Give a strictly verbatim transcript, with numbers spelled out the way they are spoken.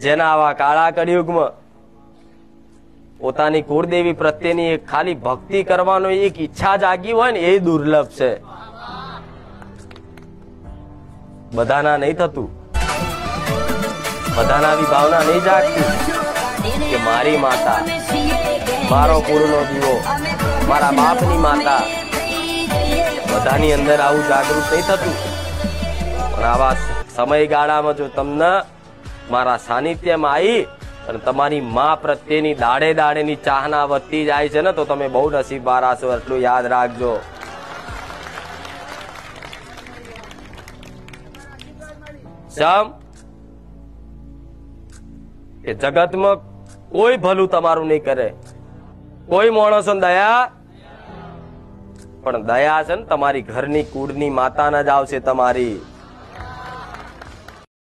જેના આવા કાળા કળિયુગમાં પોતાની કુળદેવી પ્રત્યેની એક ખાલી ભક્તિ કરવાનો એક ઈચ્છા જાગી હોય ને એ દુર્લભ છે. બધાના નહીં થતું, બધાના આવી ભાવના નહીં જાગતી કે મારી માતા, મારો કુળનો દીવો, મારા બાપની માતા, બધાની અંદર આવું જાગૃત નહીં થતું. પણ આવા સમયગાળામાં જો તમને મારા સાનિધ્યમાં આવી અને તમારી માં પ્રત્યેની દાડે દાડેની ચાહના વધતી જાય છે ને, તો તમે બહુ નસીબવાળા છો, એટલું યાદ રાખજો. સમ કે જગતમાં કોઈ ભલું તમારું નહીં કરે, કોઈ માણસો દયા, પણ દયા છે ને તમારી ઘરની કુળની માતાના જ આવશે તમારી.